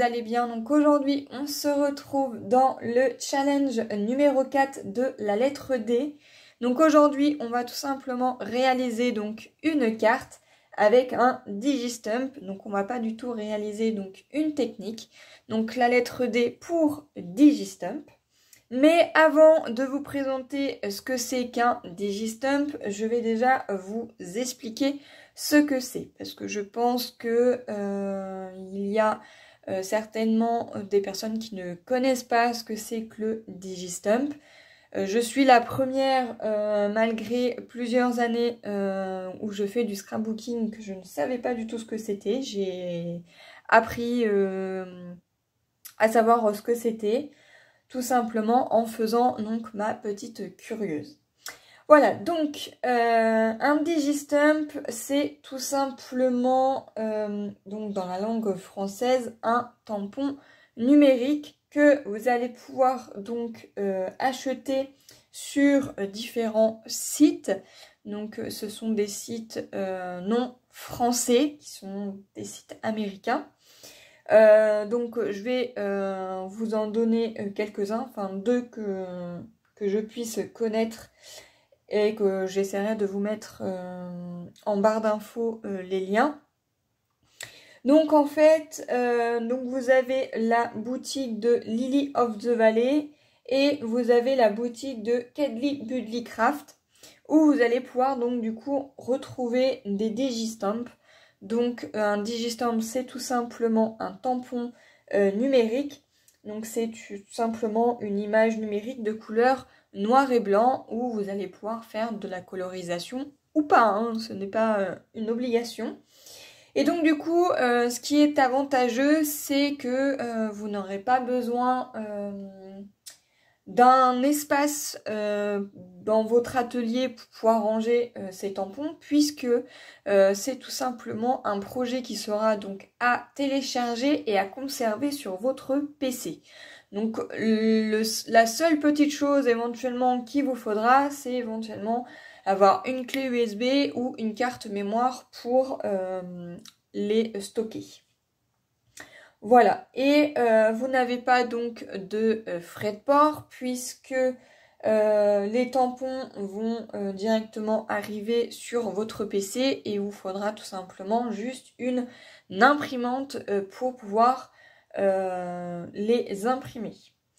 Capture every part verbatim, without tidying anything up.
allez bien. Donc aujourd'hui, on se retrouve dans le challenge numéro quatre de la lettre D. Donc aujourd'hui, on va tout simplement réaliser donc une carte avec un digistump. Donc on va pas du tout réaliser donc une technique. Donc la lettre D pour digistump. Mais avant de vous présenter ce que c'est qu'un digistump, je vais déjà vous expliquer ce que c'est. Parce que je pense que euh, il y a euh, certainement des personnes qui ne connaissent pas ce que c'est que le digistump. Euh, je suis la première, euh, malgré plusieurs années euh, où je fais du scrapbooking, que je ne savais pas du tout ce que c'était. J'ai appris euh, à savoir ce que c'était. Tout simplement en faisant donc ma petite curieuse. Voilà, donc euh, un digistump, c'est tout simplement, euh, donc dans la langue française, un tampon numérique que vous allez pouvoir donc euh, acheter sur euh, différents sites. Donc ce sont des sites euh, non français, qui sont des sites américains. Euh, donc je vais euh, vous en donner euh, quelques-uns, enfin deux que, que je puisse connaître et que j'essaierai de vous mettre euh, en barre d'infos euh, les liens. Donc en fait, euh, donc vous avez la boutique de Lily of the Valley et vous avez la boutique de Kedley Budley Craft où vous allez pouvoir donc du coup retrouver des digistumps. Donc un digistump, c'est tout simplement un tampon euh, numérique. Donc c'est tout simplement une image numérique de couleur noir et blanc où vous allez pouvoir faire de la colorisation ou pas, hein, ce n'est pas euh, une obligation. Et donc du coup, euh, ce qui est avantageux, c'est que euh, vous n'aurez pas besoin euh, d'un espace euh, dans votre atelier pour pouvoir ranger euh, ces tampons, puisque euh, c'est tout simplement un projet qui sera donc à télécharger et à conserver sur votre P C. Donc le, la seule petite chose éventuellement qu'il vous faudra, c'est éventuellement avoir une clé U S B ou une carte mémoire pour euh, les stocker. Voilà, et euh, vous n'avez pas donc de euh, frais de port puisque euh, les tampons vont euh, directement arriver sur votre P C et il vous faudra tout simplement juste une, une imprimante euh, pour pouvoir euh, les imprimer.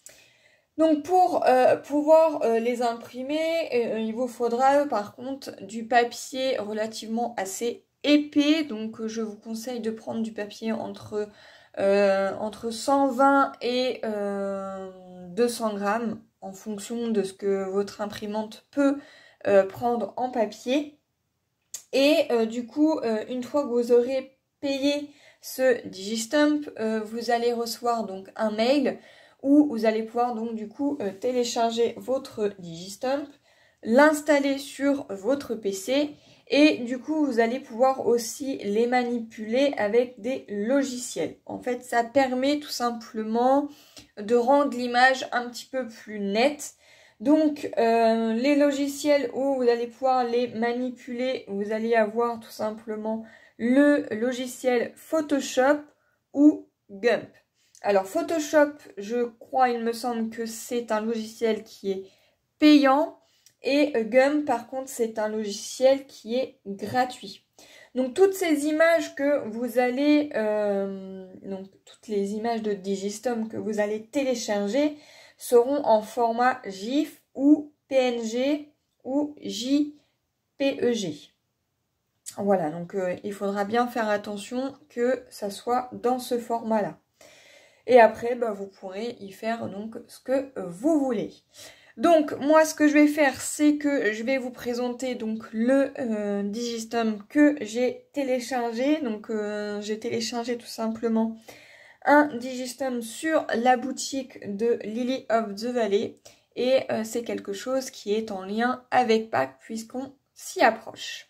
Donc pour euh, pouvoir euh, les imprimer, euh, il vous faudra par contre du papier relativement assez épais. Donc je vous conseille de prendre du papier entre, euh, entre cent vingt et euh, deux cents grammes en fonction de ce que votre imprimante peut euh, prendre en papier. Et euh, du coup, euh, une fois que vous aurez payé ce digistump, euh, vous allez recevoir donc un mail où vous allez pouvoir donc du coup euh, télécharger votre digistump, l'installer sur votre P C et du coup vous allez pouvoir aussi les manipuler avec des logiciels. En fait, ça permet tout simplement de rendre l'image un petit peu plus nette. Donc euh, les logiciels où vous allez pouvoir les manipuler, vous allez avoir tout simplement le logiciel Photoshop ou Gump. Alors Photoshop, je crois, il me semble que c'est un logiciel qui est payant et Gump par contre c'est un logiciel qui est gratuit. Donc toutes ces images que vous allez, euh, donc toutes les images de digistump que vous allez télécharger seront en format GIF ou P N G ou J P E G. Voilà, donc euh, il faudra bien faire attention que ça soit dans ce format-là. Et après, bah, vous pourrez y faire donc ce que vous voulez. Donc moi, ce que je vais faire, c'est que je vais vous présenter donc le euh, digistump que j'ai téléchargé. Donc euh, j'ai téléchargé tout simplement un digistump sur la boutique de Lily of the Valley et euh, c'est quelque chose qui est en lien avec Pâques puisqu'on s'y approche.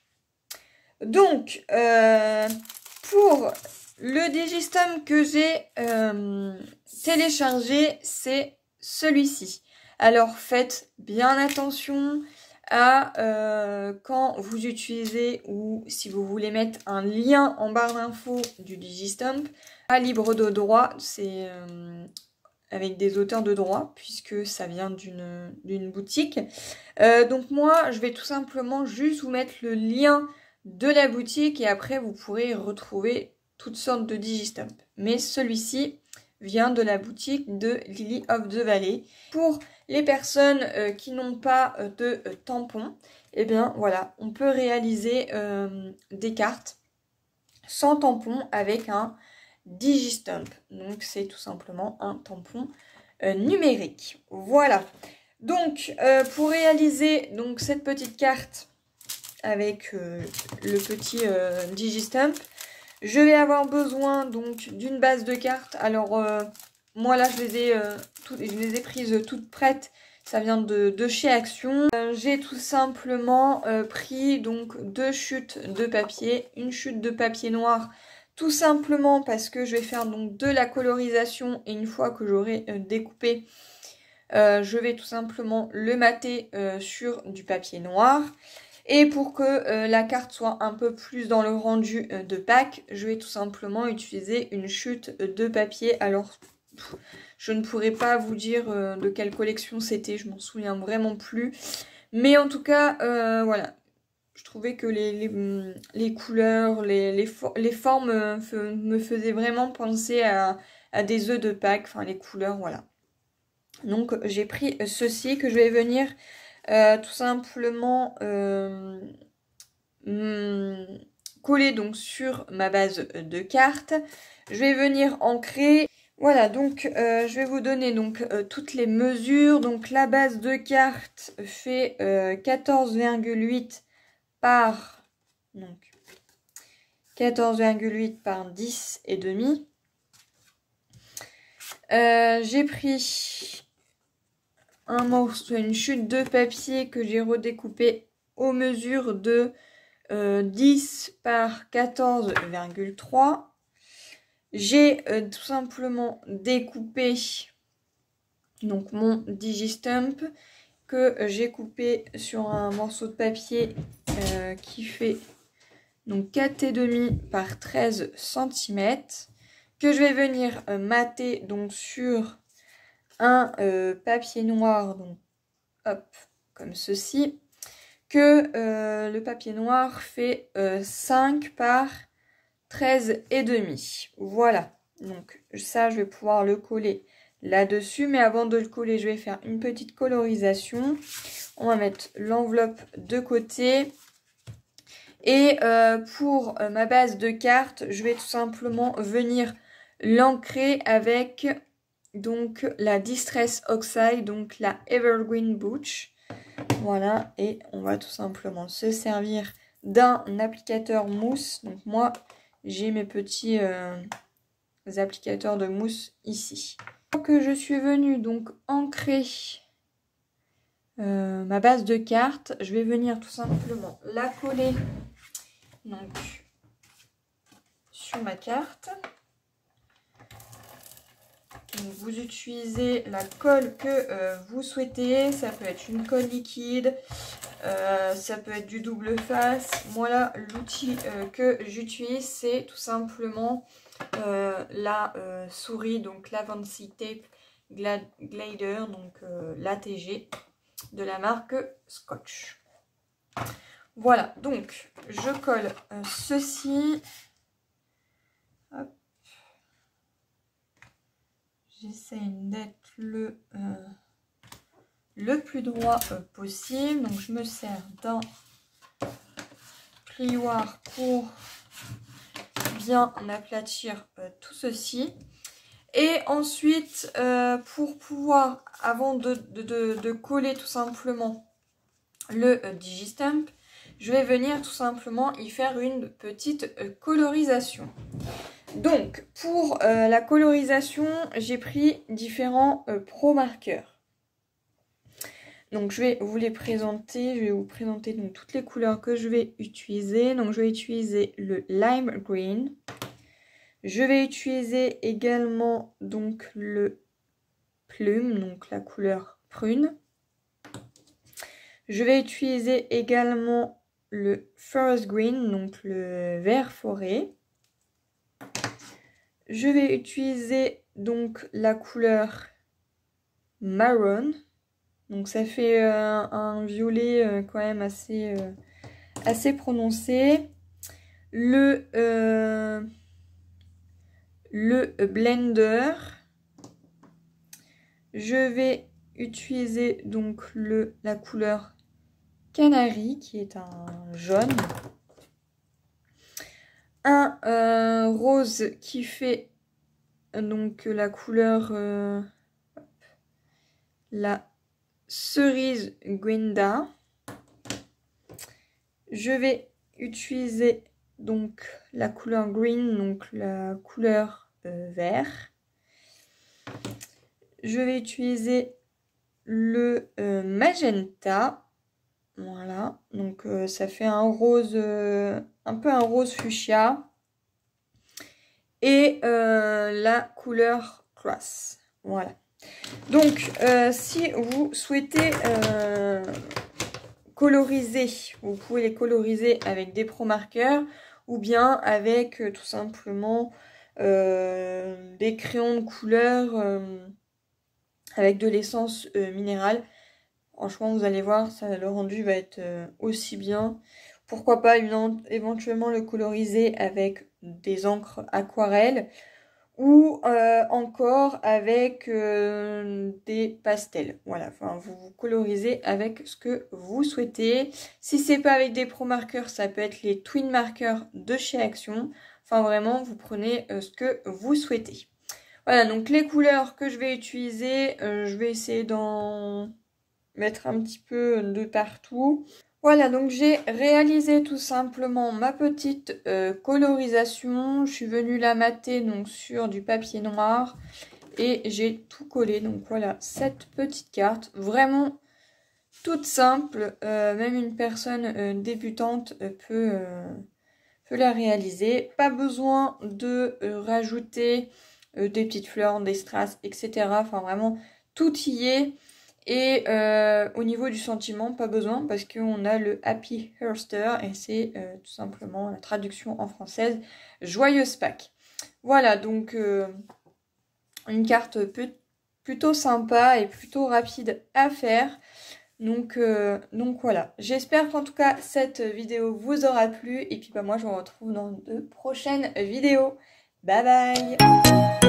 Donc euh, pour le digistump que j'ai euh, téléchargé, c'est celui-ci. Alors faites bien attention à euh, quand vous utilisez ou si vous voulez mettre un lien en barre d'infos du Digistamp, pas libre de droit, c'est euh, avec des auteurs de droit puisque ça vient d'une d'une boutique. Euh, donc moi, je vais tout simplement juste vous mettre le lien de la boutique et après vous pourrez retrouver toutes sortes de Digistamp. Mais celui-ci vient de la boutique de Lily of the Valley. Pour les personnes euh, qui n'ont pas euh, de euh, tampon, eh bien voilà, on peut réaliser euh, des cartes sans tampon avec un Digistamp. Donc c'est tout simplement un tampon euh, numérique. Voilà. Donc euh, pour réaliser donc cette petite carte avec euh, le petit euh, Digistamp, je vais avoir besoin donc d'une base de cartes. Alors euh, moi là je les ai euh, tout, je les ai prises toutes prêtes. Ça vient de, de chez Action. Euh, J'ai tout simplement euh, pris donc deux chutes de papier, une chute de papier noir, tout simplement parce que je vais faire donc de la colorisation et une fois que j'aurai euh, découpé, euh, je vais tout simplement le mater euh, sur du papier noir. Et pour que euh, la carte soit un peu plus dans le rendu euh, de pack, je vais tout simplement utiliser une chute de papier. Alors, pff, je ne pourrais pas vous dire euh, de quelle collection c'était, je m'en souviens vraiment plus. Mais en tout cas, euh, voilà, je trouvais que les, les, les couleurs, les, les, for les formes euh, me faisaient vraiment penser à, à des œufs de Pâques, enfin les couleurs, voilà. Donc j'ai pris ceci que je vais venir euh, tout simplement euh, coller donc sur ma base de cartes. Je vais venir ancrer. Voilà, donc euh, je vais vous donner donc euh, toutes les mesures. Donc la base de carte fait euh, quatorze virgule huit par donc quatorze virgule huit par dix et demi. Euh, j'ai pris un morceau, une chute de papier que j'ai redécoupé aux mesures de euh, dix par quatorze virgule trois. J'ai euh, tout simplement découpé donc mon Digistamp que j'ai coupé sur un morceau de papier euh, qui fait donc quatre virgule cinq par treize centimètres que je vais venir euh, mater donc sur un euh, papier noir, donc hop, comme ceci, que euh, le papier noir fait euh, cinq par treize et demi. Voilà, donc ça je vais pouvoir le coller là-dessus, mais avant de le coller, je vais faire une petite colorisation. On va mettre l'enveloppe de côté. Et euh, pour euh, ma base de carte, je vais tout simplement venir l'ancrer avec donc la Distress Oxide, donc la Evergreen Butch. Voilà, et on va tout simplement se servir d'un applicateur mousse. Donc moi, j'ai mes petits euh, applicateurs de mousse ici. Que je suis venue donc ancrer euh, ma base de carte, je vais venir tout simplement la coller donc sur ma carte. Donc, vous utilisez la colle que euh, vous souhaitez, ça peut être une colle liquide, euh, ça peut être du double face. Moi là, l'outil euh, que j'utilise, c'est tout simplement euh, la euh, souris, donc la Fancy Tape Glider, donc euh, l'A T G de la marque Scotch. Voilà, donc je colle euh, ceci. Hop. J'essaie d'être le, euh, le plus droit euh, possible. Donc je me sers d'un plioir pour bien aplatir euh, tout ceci. Et ensuite, euh, pour pouvoir, avant de, de, de, de coller tout simplement le euh, Digistamp, je vais venir tout simplement y faire une petite euh, colorisation. Donc, pour euh, la colorisation, j'ai pris différents euh, pro marqueurs. Donc, je vais vous les présenter. Je vais vous présenter donc toutes les couleurs que je vais utiliser. Donc, je vais utiliser le lime green. Je vais utiliser également donc le plume, donc la couleur prune. Je vais utiliser également le Forest Green, donc le vert forêt. Je vais utiliser donc la couleur Marron. Donc ça fait euh, un violet euh, quand même assez, euh, assez prononcé. Le, euh, le blender. Je vais utiliser donc le, la couleur Canary qui est un jaune. Un euh, rose qui fait donc la couleur euh, la cerise Gwenda. Je vais utiliser donc la couleur green, donc la couleur euh, vert. Je vais utiliser le euh, magenta. Voilà, donc euh, ça fait un rose, euh, un peu un rose fuchsia. Et euh, la couleur Cross. Voilà. Donc, euh, si vous souhaitez euh, coloriser, vous pouvez les coloriser avec des pro marqueurs ou bien avec euh, tout simplement euh, des crayons de couleur euh, avec de l'essence euh, minérale. Franchement, vous allez voir, ça, le rendu va être euh, aussi bien. Pourquoi pas une, éventuellement le coloriser avec des encres aquarelles ou euh, encore avec euh, des pastels. Voilà, enfin, vous, vous colorisez avec ce que vous souhaitez. Si c'est pas avec des pro marqueurs, ça peut être les twin marqueurs de chez Action. Enfin, vraiment, vous prenez euh, ce que vous souhaitez. Voilà, donc les couleurs que je vais utiliser, euh, je vais essayer d'en mettre un petit peu de partout. Voilà, donc j'ai réalisé tout simplement ma petite euh, colorisation. Je suis venue la mater donc sur du papier noir et j'ai tout collé. Donc voilà, cette petite carte, vraiment toute simple. Euh, même une personne euh, débutante euh, peut, euh, peut la réaliser. Pas besoin de euh, rajouter euh, des petites fleurs, des strass, et cetera. Enfin vraiment, tout y est. Et euh, au niveau du sentiment, pas besoin parce qu'on a le Happy Easter et c'est euh, tout simplement la traduction en française Joyeuse Pâques. Voilà, donc euh, une carte plutôt sympa et plutôt rapide à faire. Donc, euh, donc voilà, j'espère qu'en tout cas cette vidéo vous aura plu et puis bah, moi je vous retrouve dans de prochaines vidéos. Bye bye.